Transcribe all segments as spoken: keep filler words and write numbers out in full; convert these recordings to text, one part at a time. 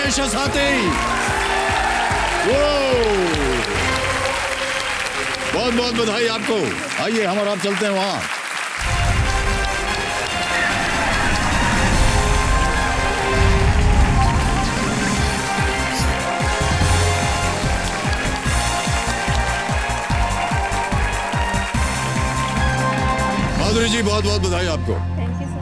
गणेश साथी। बहुत बहुत बधाई आपको। आइए हम और आप चलते हैं वहां। माधुरी जी बहुत बहुत बधाई आपको। Thank you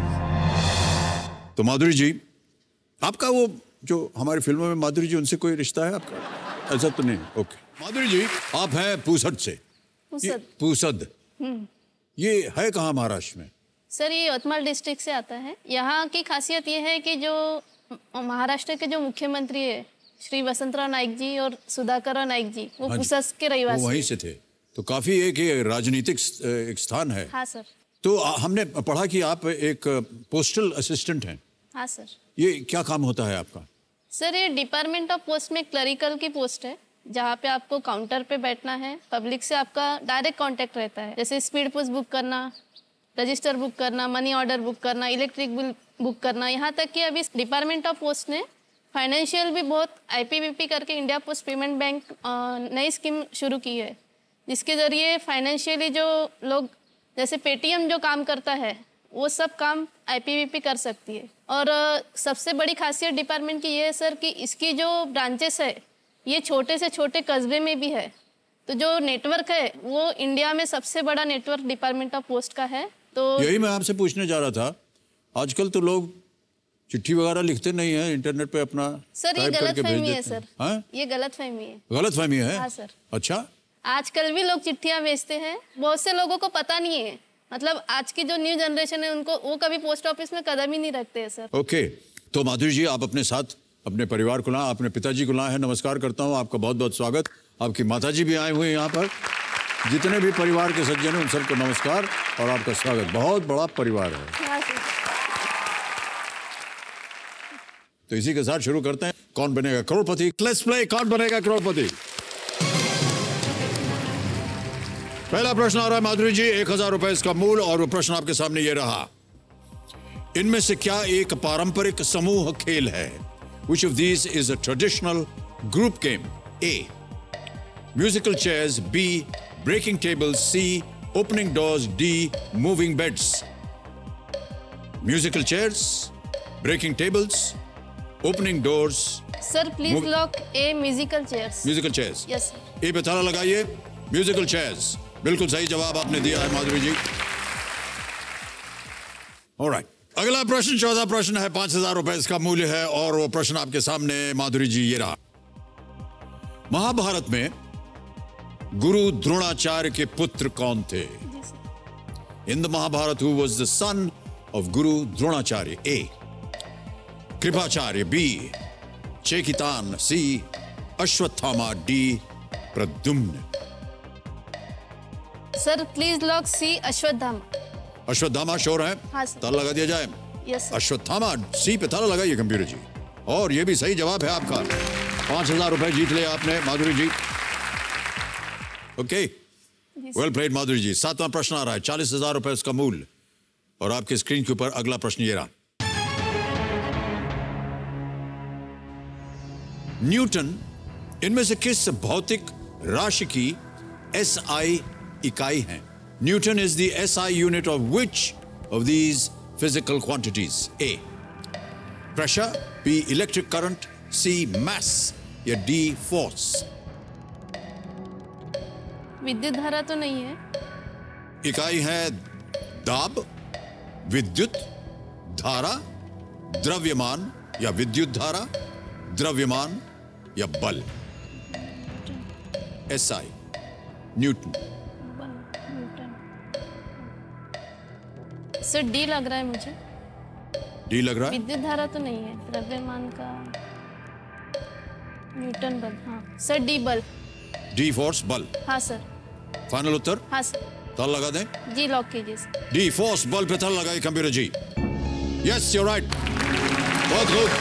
sir. तो माधुरी जी, आपका वो जो हमारी फिल्मों में माधुरी जी, उनसे कोई रिश्ता है आपका? ऐसा तो नहीं। ओके माधुरी जी, आप हैं पूसद से। पूसद। पूसद ये है कहाँ महाराष्ट्र में? सर ये यवतमाल डिस्ट्रिक्ट से आता है। यहाँ की खासियत ये है कि जो महाराष्ट्र के जो मुख्यमंत्री है श्री वसंतराव नाईक जी और सुधाकर नाईक जी, वो पूसद के रहिवासी, वो वहीं से थे। तो काफी एक ये राजनीतिक एक स्थान है। हाँ सर। तो हमने पढ़ा कि आप एक पोस्टल असिस्टेंट हैं। हाँ सर। ये क्या काम होता है आपका? सर ये डिपार्टमेंट ऑफ पोस्ट में क्लरिकल की पोस्ट है, जहाँ पे आपको काउंटर पे बैठना है। पब्लिक से आपका डायरेक्ट कांटेक्ट रहता है, जैसे स्पीड पोस्ट बुक करना, रजिस्टर बुक करना, मनी ऑर्डर बुक करना, इलेक्ट्रिक बिल बुक करना। यहाँ तक कि अभी डिपार्टमेंट ऑफ पोस्ट ने फाइनेंशियल भी बहुत आई पी बी पी करके इंडिया पोस्ट पेमेंट बैंक नई स्कीम शुरू की है, जिसके ज़रिए फाइनेंशियली जो लोग, जैसे पेटीएम जो काम करता है, वो सब काम आई पी बी पी कर सकती है। और सबसे बड़ी खासियत डिपार्टमेंट की ये है सर कि इसकी जो ब्रांचेस है ये छोटे से छोटे कस्बे में भी है। तो जो नेटवर्क है वो इंडिया में सबसे बड़ा नेटवर्क डिपार्टमेंट ऑफ पोस्ट का है। तो यही मैं आपसे पूछने जा रहा था। आजकल तो लोग चिट्ठी वगैरह लिखते नहीं है, इंटरनेट पे अपना सर ये गलत फहमी है सर। हाँ? ये गलत फहमी है। गलत फहमी है? हाँ सर। अच्छा, आजकल भी लोग चिट्ठियां भेजते हैं, बहुत से लोगों को पता नहीं है। मतलब आज की जो न्यू जनरेशन है उनको, वो कभी पोस्ट ऑफिस में कदम ही नहीं रखते हैं सर। ओके तो माधुरी जी, आप अपने साथ अपने परिवार को लाएं, अपने पिताजी को लाएं। नमस्कार करता हूं, आपका बहुत बहुत स्वागत। आपकी माताजी भी आए हुए हैं यहाँ पर। जितने भी परिवार के सज्जन हैं उन सबको नमस्कार और आपका स्वागत। बहुत बड़ा परिवार है। तो इसी के साथ शुरू करते हैं कौन बनेगा करोड़पति। लेट्स प्ले कौन बनेगा करोड़पति। पहला प्रश्न आ रहा है माधुरी जी, एक हजार रुपए इसका मूल, और वो प्रश्न आपके सामने ये रहा। इनमें से क्या एक पारंपरिक समूह खेल है? Which of these is a traditional group game? A. Musical chairs. B. Breaking tables. C. Opening doors. D. Moving beds. Musical chairs, breaking tables, opening doors. Sir, please lock A. Musical chairs. Musical chairs. Yes sir. ए पे ताला लगाइए। Musical chairs बिल्कुल सही जवाब आपने दिया है माधुरी जी। Alright, अगला प्रश्न चौथा प्रश्न है, पांच हजार रुपए इसका मूल्य है, और वो प्रश्न आपके सामने माधुरी जी ये रहा। महाभारत में गुरु द्रोणाचार्य के पुत्र कौन थे? In the Mahabharat who was the son of guru Dronacharya? A. Kripacharya, B. Chekitan, C. Ashwatthama, D. Pradyumna. Sir please lock C. Ashwatthama. Ashwatthama sure है? हाँ सर। ताला लगा दिया जाए? Yes sir. अश्वत्थामा सी पे ताला लगाइए कंप्यूटर जी, और ये भी सही जवाब है आपका। पांच हजार रुपए जीत लिया आपने Madhuri ji. Okay, well played Madhuri ji. सातवां प्रश्न आ रहा है, चालीस हजार रुपए इसका मूल्य, और आपके स्क्रीन के ऊपर अगला प्रश्न ये रहा। न्यूटन इनमें से किस भौतिक राशि की एस आई इकाई है? Newton is the S I unit of which of these physical quantities? A. Pressure, B. Electric current, C. Mass, या डी. फोर्स। विद्युत धारा तो नहीं है। इकाई है दाब, विद्युत धारा, द्रव्यमान या विद्युत धारा, द्रव्यमान या बल। S I Newton. Sir D लग रहा है मुझे। डी लग रहा है? विद्युत धारा तो नहीं है, द्रव्यमान का न्यूटन बल। हाँ सर, डी बल। डी फोर्स, बल। हाँ सर। फाइनल उत्तर? हाँ सर। ताला लगा दें? जी लॉक कीजिए सर। डी फोर्स बल पे ताला लगाइए computer ji. Yes you right, बहुत खूब।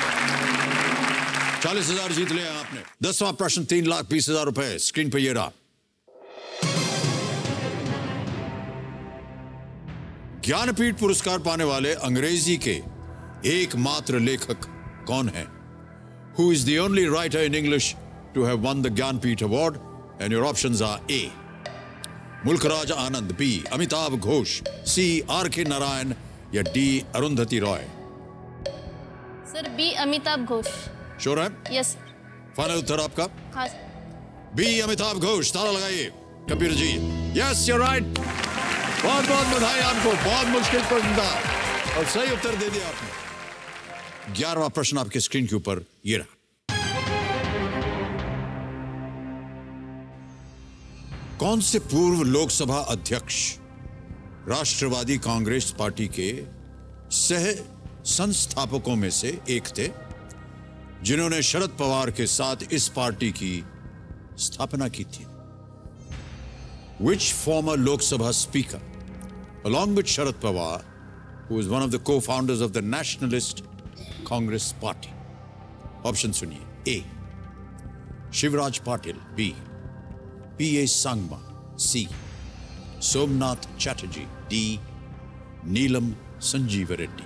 चालीस हजार जीत लिया आपने। दसवां प्रश्न, तीन लाख बीस हजार रुपए स्क्रीन पे ये रहा। ज्ञानपीठ पुरस्कार पाने वाले अंग्रेजी के एकमात्र लेखक कौन है? Who is the only writer in English to have won the Gyanpith Award? And your options are A. Mulkaraj Anand, B. Amitabh Ghosh, C. R K Narayan या D. Arundhati Roy? Sir B Amitabh Ghosh. Sure है? Yes. Final उत्तर आपका? हाँ। B Amitabh Ghosh. ताला लगाइए computer ji. Yes, you right. बहुत बहुत बधाई आपको। बहुत मुश्किल प्रश्न था और सही उत्तर दे दिया आपने। ग्यारहवां प्रश्न आपके स्क्रीन के ऊपर ये रहा। कौन से पूर्व लोकसभा अध्यक्ष राष्ट्रवादी कांग्रेस पार्टी के सह संस्थापकों में से एक थे, जिन्होंने शरद पवार के साथ इस पार्टी की स्थापना की थी? Which former Lok Sabha speaker, along with Sharad Pawar, who is one of the co-founders of the Nationalist Congress Party? Option सुनिए। A. Shivraj Patil, B. P A Sangma, C. Somnath Chatterjee, D. नीलम संजीव रेड्डी।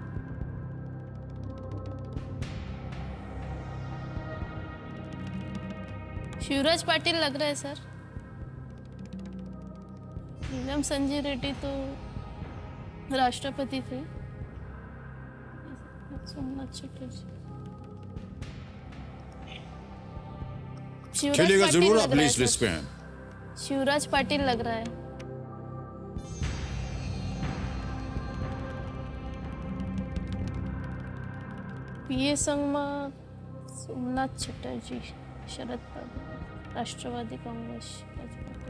शिवराज पाटिल लग रहा है सर। नीलम संजीव रेड्डी तो राष्ट्रपति थे। सोमनाथ चटर्जी। खेलिएगा जरूर, आप प्लीज लिस्ट पे हैं। शिवराज पाटिल लग रहा है। पीए संगमा, सोमनाथ चटर्जी, शरद पवार, राष्ट्रवादी कांग्रेस पार्टी।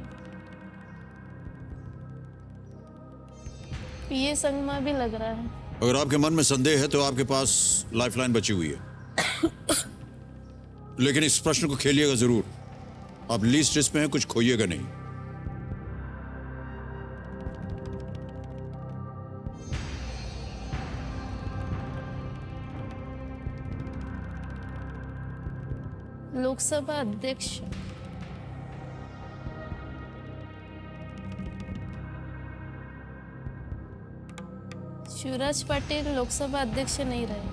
पीए संगमा भी लग रहा है। अगर आपके मन में संदेह है तो आपके पास लाइफलाइन बची हुई है, लेकिन इस प्रश्न को खेलिएगा जरूर। आप लीस्ट लिस्ट में हैं, कुछ खोइएगा नहीं। लोकसभा अध्यक्ष शिवराज पाटिल लोकसभा अध्यक्ष नहीं रहे।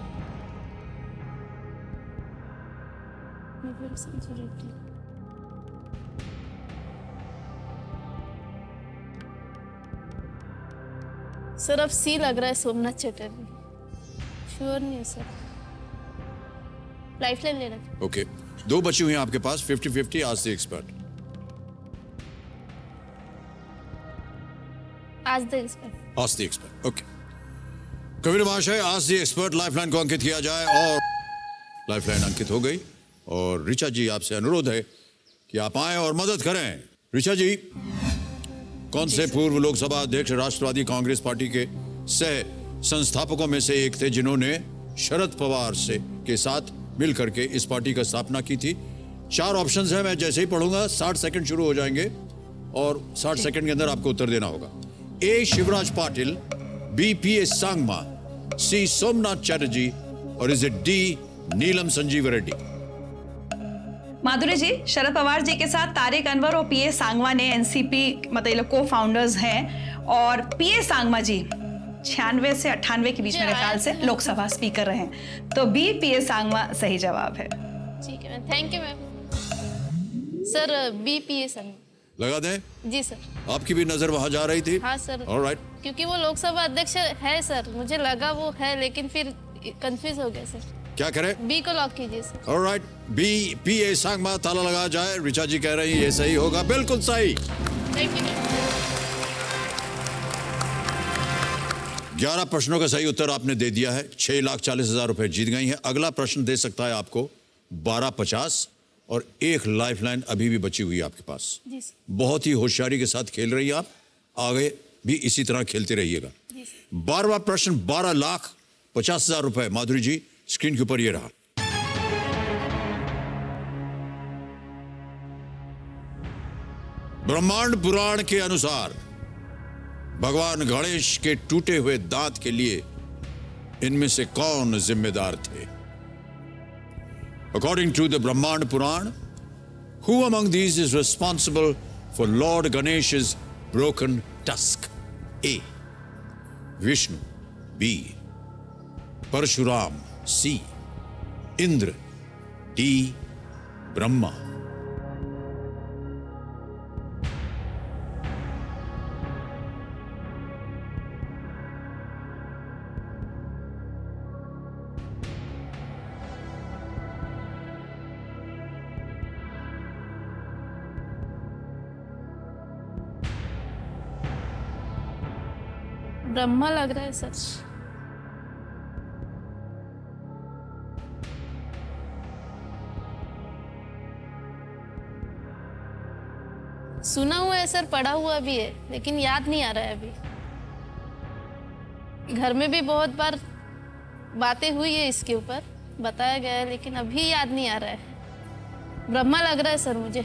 सर अब सी लग रहा है, सोमनाथ चटर्जी। श्योर नहीं है सर, लाइफलाइन ले रखी। ओके, दो बची हुई हैं आपके पास। Fifty fifty. Ask the expert. Ask the expert. Ask the expert. Okay, Kabir महाशय, आज द एक्सपर्ट लाइफलाइन को अंकित किया जाए। और लाइफलाइन अंकित हो गई। और ऋचा जी, आपसे अनुरोध है कि आप आए और मदद करें। ऋचा जी, कौन से पूर्व लोकसभा अध्यक्ष राष्ट्रवादी कांग्रेस पार्टी के सह संस्थापकों में से एक थे, जिन्होंने शरद पवार से के साथ मिलकर के इस पार्टी का स्थापना की थी? चार ऑप्शंस हैं, मैं जैसे ही पढ़ूंगा साठ सेकंड शुरू हो जाएंगे और साठ सेकंड के अंदर आपको उत्तर देना होगा। A Shivraj Patil, B P A Sangma, C Somnath Chatterjee और is it D Neelam Sanjiva Reddy? Madhuri ji, Sharad Pawar ji के साथ तारिक अनवर और पीए सांगमा ने एनसीपी मतलब को फाउंडर्स हैं, और पीए सांगमा जी छियानवे से अट्ठानवे के बीच मेरे ख्याल से लोकसभा स्पीकर रहे। तो बी पीए सांगमा सही जवाब है। ठीक है ma'am, thank you ma'am. Sir B P A Sangma लगा दें? जी सर। आपकी भी नजर वहां जा रही थी? हाँ सर। ऑलराइट। क्योंकि वो लोकसभा अध्यक्ष है सर, मुझे लगा वो है, लेकिन फिर कंफ्यूज हो गया सर। क्या करें? बी को लॉक कीजिए sir. Alright, B P A Sangma, ताला लगा जाए। ऋचा जी कह रही है ये सही होगा। बिल्कुल सही। Thank you. ग्यारह प्रश्नों का सही उत्तर आपने दे दिया है। छह लाख चालीस हजार रुपए जीत गई हैं। अगला प्रश्न दे सकता है आपको बारह पचास, और एक लाइफलाइन अभी भी बची हुई है आपके पास। जी सर। बहुत ही होशियारी के साथ खेल रही है आप, आगे भी इसी तरह खेलते रहिएगा। बारहवां प्रश्न, बारह लाख पचास हजार रुपए। माधुरी जी, स्क्रीन के ऊपर ये रहा। ब्रह्मांड पुराण के अनुसार भगवान गणेश के टूटे हुए दांत के लिए इनमें से कौन जिम्मेदार थे? According to the Brahmand Puran, who among these is responsible for Lord Ganesh's broken tusk? A. Vishnu. B. Parshuram. C. Indra. D Brahma. Brahma लग रहा है सर। सुना हुआ है सर, पढ़ा हुआ भी है, लेकिन याद नहीं आ रहा है अभी। घर में भी बहुत बार बातें हुई है इसके ऊपर, बताया गया है, लेकिन अभी याद नहीं आ रहा है। ब्रह्मा लग रहा है सर मुझे।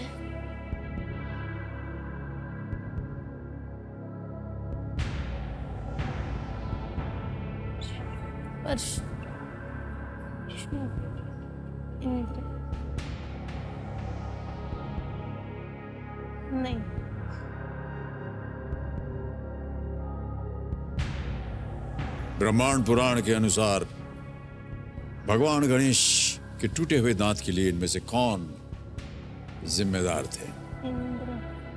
परशु इंद्र नहीं। ब्रह्मांड पुराण के अनुसार भगवान गणेश के टूटे हुए दांत के लिए इनमें से कौन जिम्मेदार थे? इंद्र।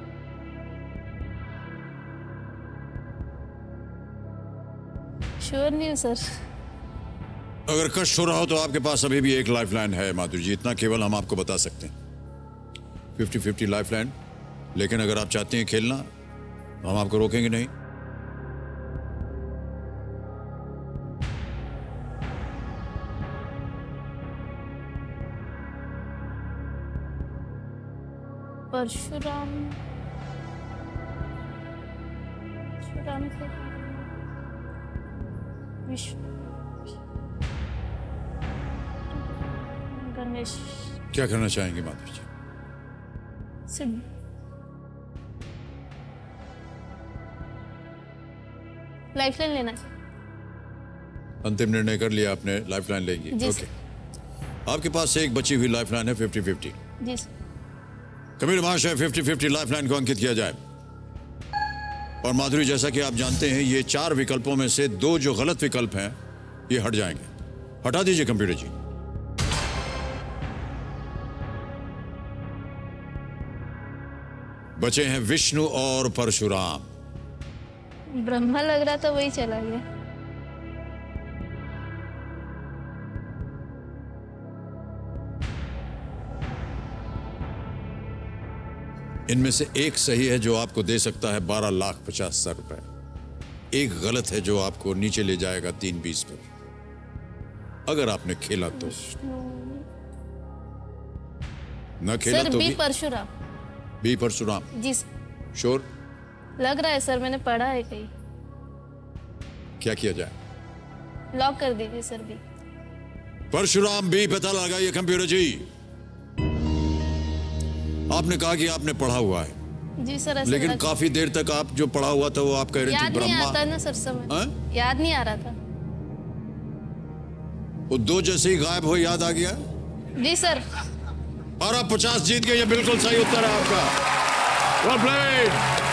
श्योर नहीं हूँ सर। अगर कष्ट हो रहा हो तो आपके पास अभी भी एक लाइफलाइन है माधुरी जी, इतना केवल हम आपको बता सकते हैं। फिफ्टी फिफ्टी लाइफलाइन, लेकिन अगर आप चाहते हैं खेलना तो हम आपको रोकेंगे नहीं। परशुराम परशुराम से विष्णु गणेश। क्या करना चाहेंगे माधुरी जी? सिद्ध लाइफलाइन लेना। अंतिम निर्णय कर लिया आपने, लाइफलाइन लेंगी? जी ओके। आपके पास एक बची हुई लाइफलाइन है फिफ्टी फिफ्टी। जी सर। कबीर महाशय, फिफ्टी फिफ्टी लाइफलाइन को अंकित किया जाए। और माधुरी, जैसा कि आप जानते हैं, ये चार विकल्पों में से दो जो गलत विकल्प हैं ये हट जाएंगे। हटा दीजिए कंप्यूटर जी। बचे हैं विष्णु और परशुराम। ब्रह्मा लग रहा था, वही चला गया। इनमें से एक सही है जो आपको दे सकता है बारह लाख पचास हजार रुपए। एक गलत है जो आपको नीचे ले जाएगा तीन बीस पर, अगर आपने खेला तो। न खेला सर तो बी भी Parshuram. B Parshuram ji sir. Sure? लग रहा है सर, मैंने पढ़ा है कहीं। क्या किया जाए? लॉक कर दीजिए सर बी। परशुराम बी पता लगाइए कंप्यूटर जी। आपने कहा कि आपने पढ़ा हुआ है, जी सर। ऐसा लेकिन लग... काफी देर तक आप जो पढ़ा हुआ था वो आप कह रहे थे याद नहीं ब्रह्मा। आता ना सर, समझ हाँ? याद नहीं आ रहा था। वो दो जैसे ही गायब हो याद आ गया। जी सर। और आप पचास जीत गए, ये बिल्कुल सही उत्तर है आपका। Well played.